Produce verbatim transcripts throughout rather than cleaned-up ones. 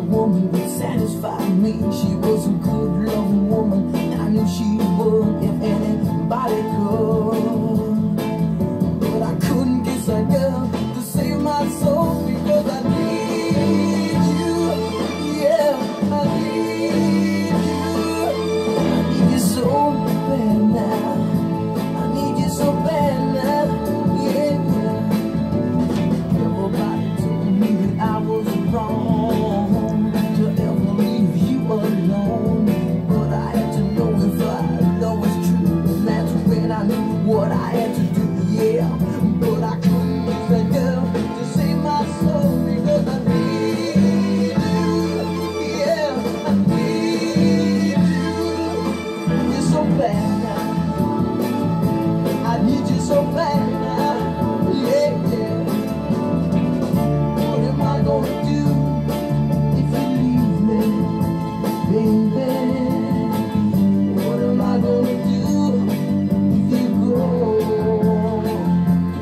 woman would satisfy me. She was a good loving woman, and I knew she would if anybody could. But I couldn't kiss a girl to save my soul, because I need you. Yeah, I need you. I need you so bad now. I need you so bad now. Yeah, yeah. Everybody told me that I was wrong to ever leave you alone, but I had to know if our love was true, and that's when I knew what I had to do. Yeah, but I couldn't miss that girl to save my soul, because I need you. Yeah, I need you. You're so bad now. I need you so bad now. Yeah, yeah. What am I gonna do if you leave me, baby? What am I gonna do if you go?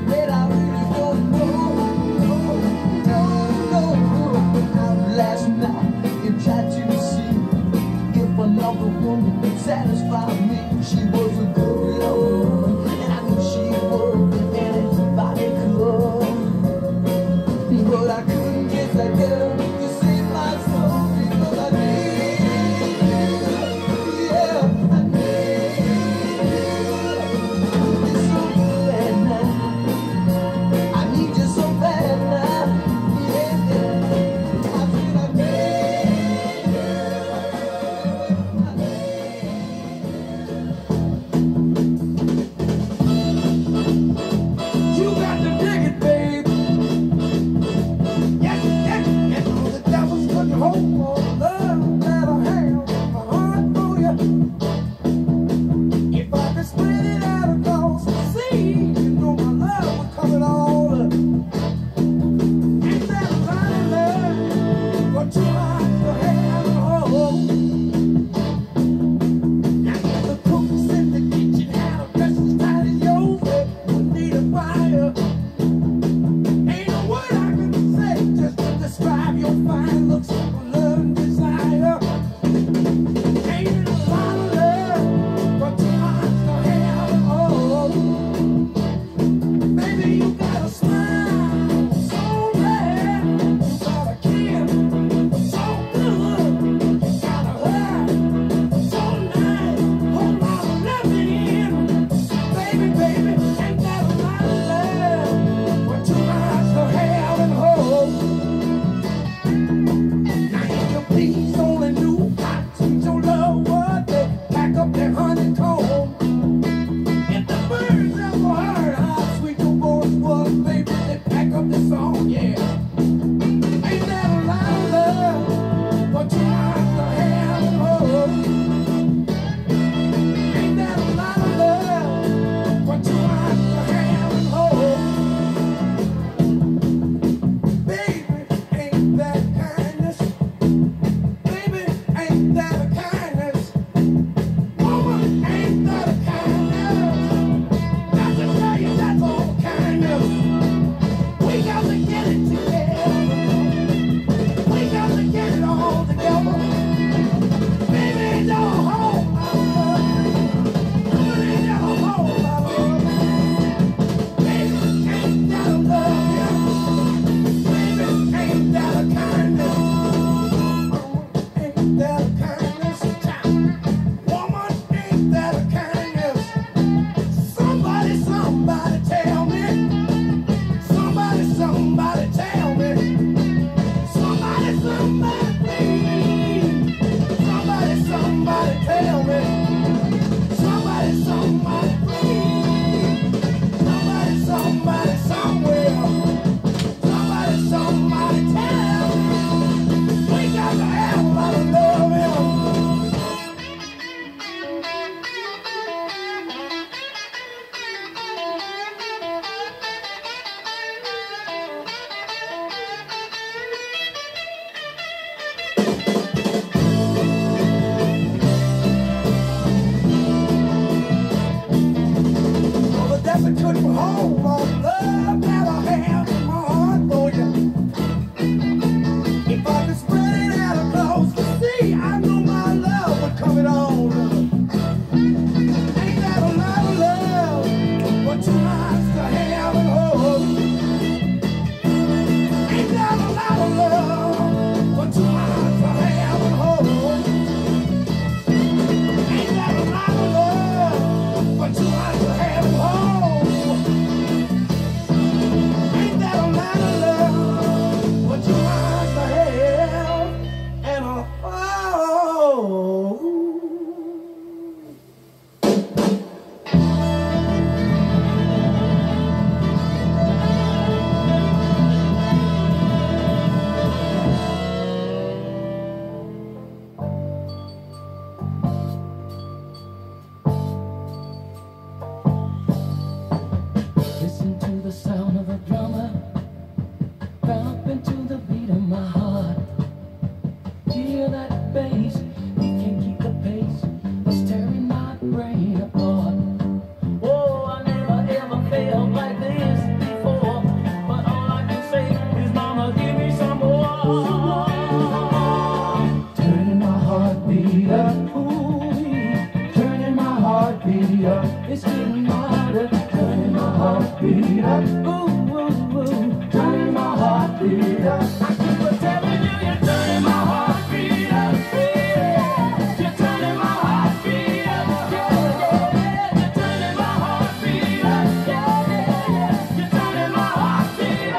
up, it's getting louder, turning my heartbeat up. Ooh, ooh, ooh, turning my heartbeat up. I keep on telling you, you're turning my heartbeat up. Yeah, you're turning my heartbeat up. Yeah, yeah, you're turning my heartbeat up. Yeah, yeah, yeah, you're turning my heartbeat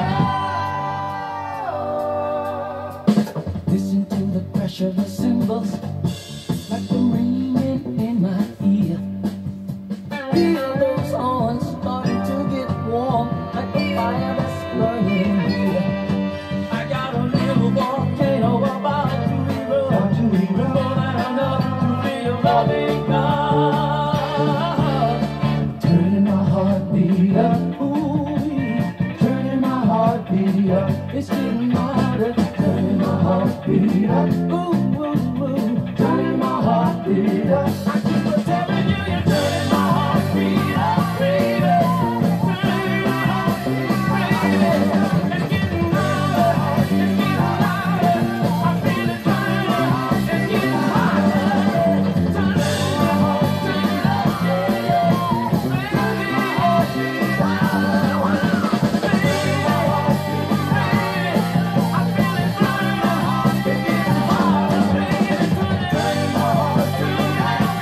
up. Listen to the crash of the cymbals, like the ringing in my ear. Feel those horns starting to get warm, like the fire that's burning here. I got a little volcano about to erupt, more than enough to be a loving God. Turning my heartbeat up, ooh, turning my heartbeat up. It's getting louder, turning my heartbeat up, ooh, ooh, ooh, turning my heartbeat up. I keep on telling you, you're turning my heartbeat up, baby. Turning my heartbeat, baby. It's getting louder, it's getting louder. I feel it turning up, it's getting hotter. Turning my heartbeat up, yeah, yeah. Turning my heartbeat up, baby. I feel it turning up, it's getting hotter, baby. Turning my heartbeat up,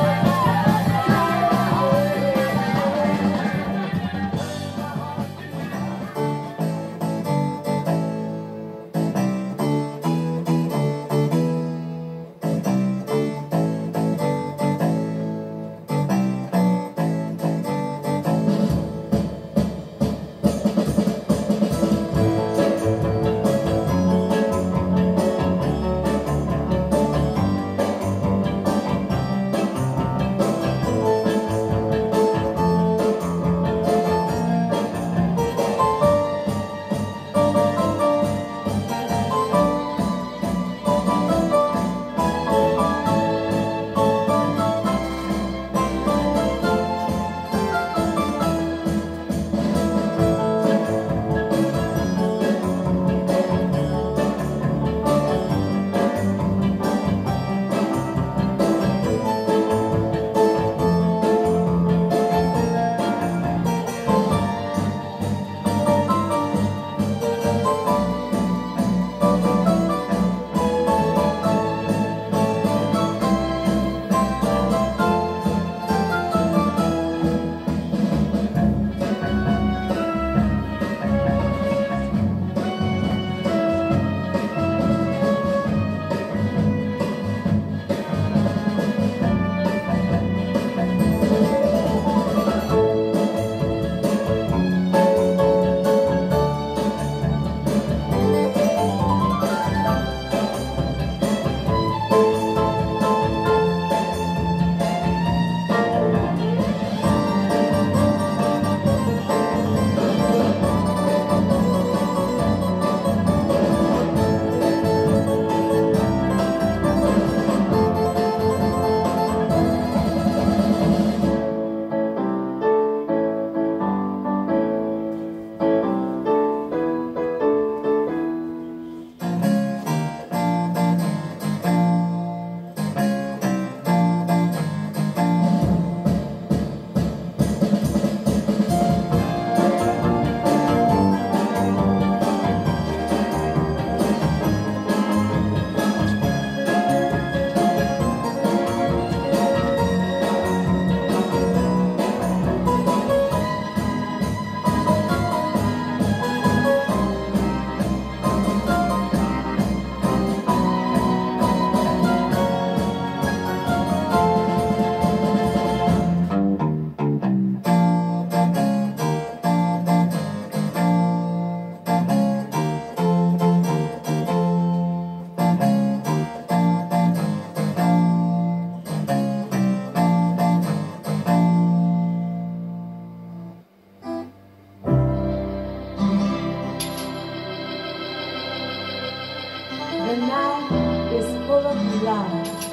The night is full of light.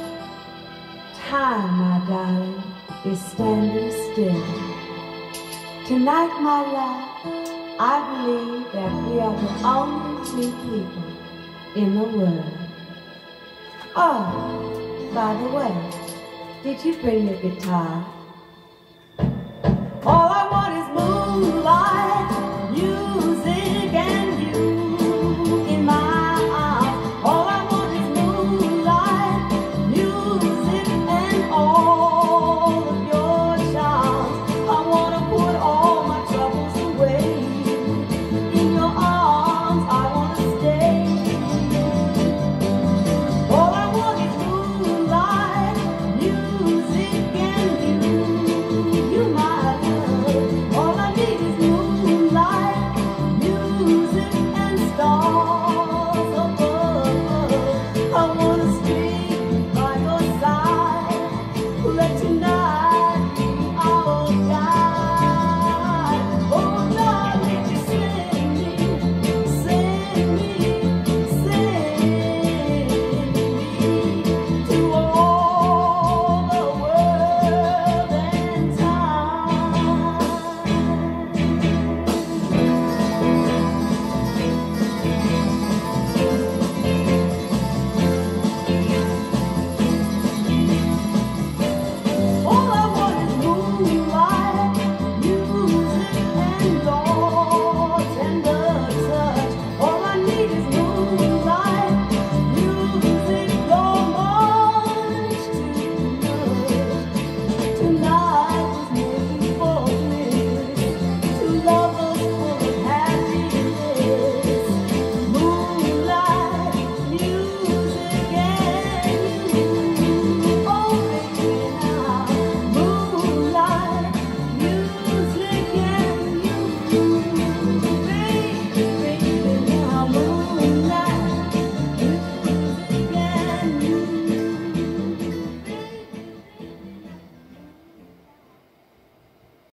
Time, my darling, is standing still. Tonight, my love, I believe that we are the only two people in the world. Oh, by the way, did you bring your guitar?